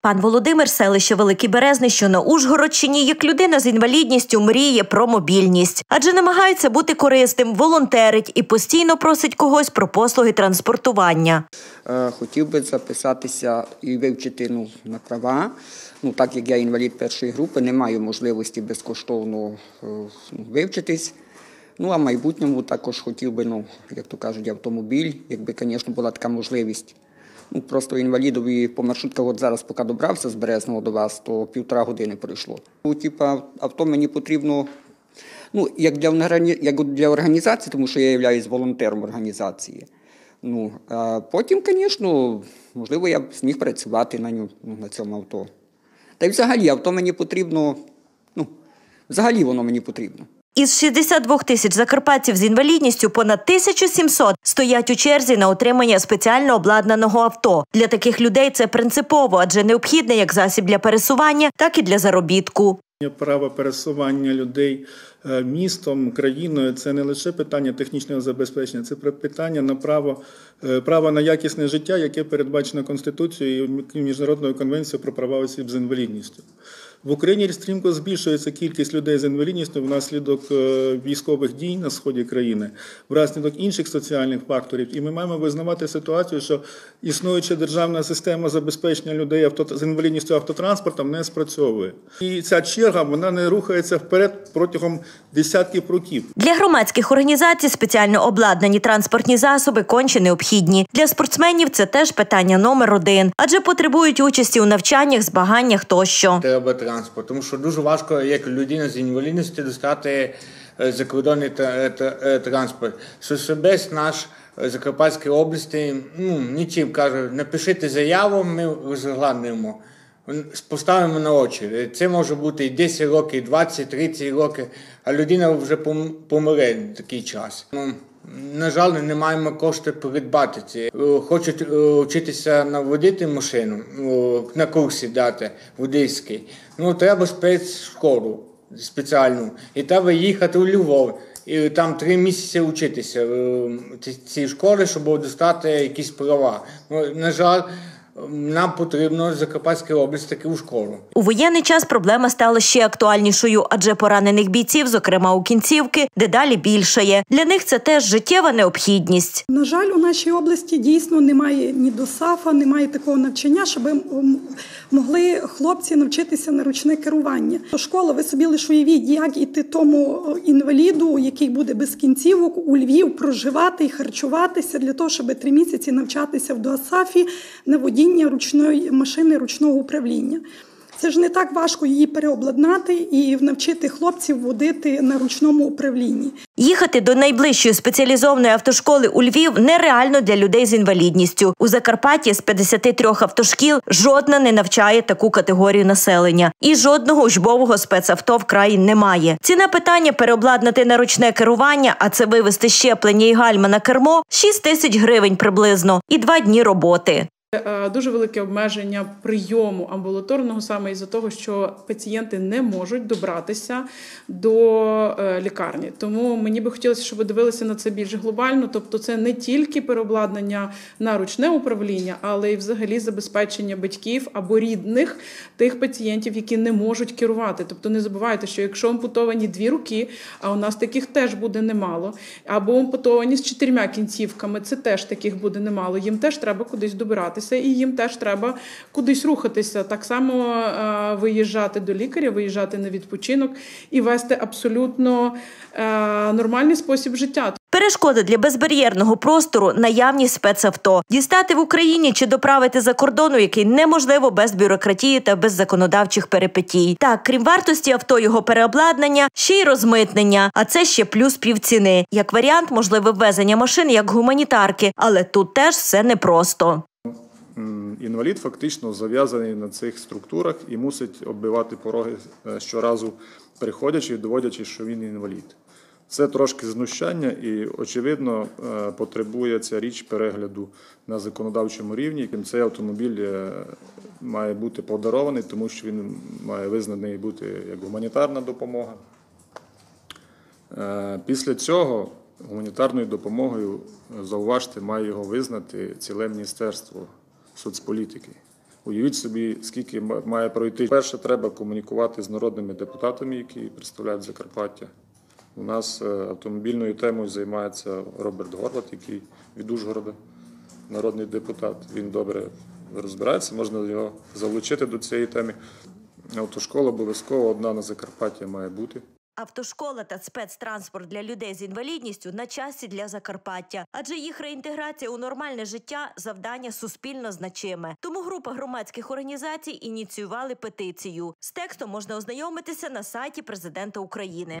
Пан Володимир, селище Великий Березний, що на Ужгородщині, як людина з інвалідністю мріє про мобільність. Адже намагається бути корисним, волонтерить і постійно просить когось про послуги транспортування. Хотів би записатися і вивчити на права. Так як я інвалід першої групи, не маю можливості безкоштовно вивчитись. А в майбутньому також хотів би, як то кажуть, автомобіль, якби, звісно, була така можливість. Просто інвалідові по маршрутках, от зараз поки добрався з Березного до вас, то 1,5 години пройшло. Авто мені потрібно, як для організації, тому що я являюсь волонтером організації. А потім, звісно, можливо, я б зміг працювати на цьому авто. Та й взагалі авто мені потрібно, взагалі воно мені потрібно. Із 62 тисяч закарпатців з інвалідністю понад 1700 стоять у черзі на отримання спеціально обладнаного авто. Для таких людей це принципово, адже необхідне як засіб для пересування, так і для заробітку. Право пересування людей містом, країною – це не лише питання технічного забезпечення, це питання на право на якісне життя, яке передбачено Конституцією і Міжнародною конвенцією про права осіб з інвалідністю. В Україні стрімко збільшується кількість людей з інвалідністю внаслідок військових дій на сході країни, внаслідок інших соціальних факторів. І ми маємо визнавати ситуацію, що існуюча державна система забезпечення людей з інвалідністю автотранспортом не спрацьовує. І ця черга, вона не рухається вперед протягом десятків років. Для громадських організацій спеціально обладнані транспортні засоби конче необхідні. Для спортсменів це теж питання номер один, адже потребують участі у навчаннях, змаганнях тощо. Треба транспорт, тому що дуже важко, як людина з інвалідністю, достати закордонний транспорт. Соцсервіс наш Закарпатської області, нічим каже, напишіть заяву, ми розглянемо, поставимо на очі. Це може бути і 10 років, і 20, 30 років, а людина вже помре в такий час. На жаль, не маємо коштів придбати це. Хочуть вчитися водити машину, на курсі дати водійський. Треба спецшколу спеціальну. І треба їхати у Львов. І там 3 місяці вчитися в цій школі, щоб достати якісь права. На жаль, нам потрібно з Закарпатської області таку школу. У воєнний час проблема стала ще актуальнішою, адже поранених бійців, зокрема у кінцівки, дедалі більшає. Для них це теж життєва необхідність. На жаль, у нашій області дійсно немає ні ДОСАФа, немає такого навчання, щоб могли хлопці навчитися на ручне керування. Школа, ви собі лише уявіть, як іти тому інваліду, який буде без кінцівок, у Львів проживати і харчуватися для того, щоб 3 місяці навчатися в ДОСАФі на водіння ручної машини ручного управління. Це ж не так важко її переобладнати і навчити хлопців водити на ручному управлінні. Їхати до найближчої спеціалізованої автошколи у Львів нереально для людей з інвалідністю. У Закарпатті з 53 автошкіл жодна не навчає таку категорію населення. І жодного учбового спецавто в краї немає. Ціна питання переобладнати на ручне керування, а це вивести щеплення і гальма на кермо – 6 тисяч гривень приблизно і 2 дні роботи. Дуже велике обмеження прийому амбулаторного саме із-за того, що пацієнти не можуть добратися до лікарні. Тому мені би хотілося, щоб ви дивилися на це більш глобально. Тобто це не тільки переобладнання на ручне управління, але й взагалі забезпечення батьків або рідних тих пацієнтів, які не можуть керувати. Тобто не забувайте, що якщо ампутовані 2 руки, а у нас таких теж буде немало, або ампутовані з 4 кінцівками, це теж таких буде немало, їм теж треба кудись добиратися. І їм теж треба кудись рухатися, так само виїжджати до лікаря, виїжджати на відпочинок і вести абсолютно нормальний спосіб життя. Перешкода для безбар'єрного простору – наявність спецавто. Дістати в Україні чи доправити за кордону, який неможливо без бюрократії та без законодавчих перипетій. Так, крім вартості авто, його переобладнання, ще й розмитнення, а це ще плюс півціни. Як варіант, можливе ввезення машин як гуманітарки, але тут теж все непросто. Інвалід фактично зав'язаний на цих структурах і мусить оббивати пороги щоразу, приходячи і доводячи, що він інвалід. Це трошки знущання і, очевидно, потребує ця річ перегляду на законодавчому рівні. Цей автомобіль має бути подарований, тому що він має визнаний бути як гуманітарна допомога. Після цього гуманітарною допомогою, зауважте, має його визнати ціле Міністерство соцполітики. Уявіть собі, скільки має пройти. Перше, треба комунікувати з народними депутатами, які представляють Закарпаття. У нас автомобільною темою займається Роберт Горват, який від Ужгорода, народний депутат. Він добре розбирається, можна його залучити до цієї теми. Автошкола обов'язково одна на Закарпатті має бути. Автошкола та спецтранспорт для людей з інвалідністю на часі для Закарпаття, адже їх реінтеграція у нормальне життя – завдання суспільно значиме. Тому група громадських організацій ініціювали петицію. З текстом можна ознайомитися на сайті Президента України.